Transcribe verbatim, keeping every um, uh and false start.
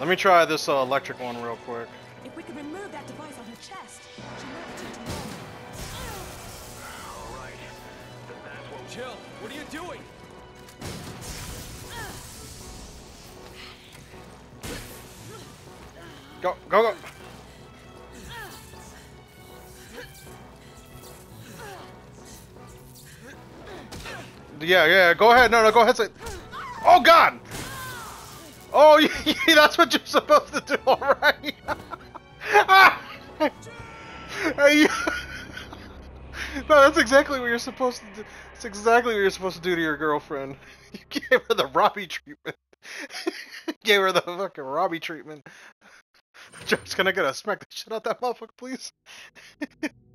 Let me try this uh, electric one real quick. If we could remove that device on her chest, she might return to normal. All right. Then that's what. Jill, what are you doing? Go, go, go! Yeah, yeah, go ahead. No, no, go ahead. Say. Oh, God! Oh, yeah, that's what you're supposed to do, alright? Hey, no, that's exactly what you're supposed to do. That's exactly what you're supposed to do to your girlfriend. You gave her the Robbie treatment. Gave her the fucking Robbie treatment. Just gonna get a smack the shit out that motherfucker, please.